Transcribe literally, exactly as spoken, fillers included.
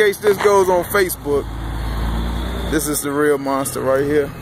case this goes on Facebook, this is the real monster right here.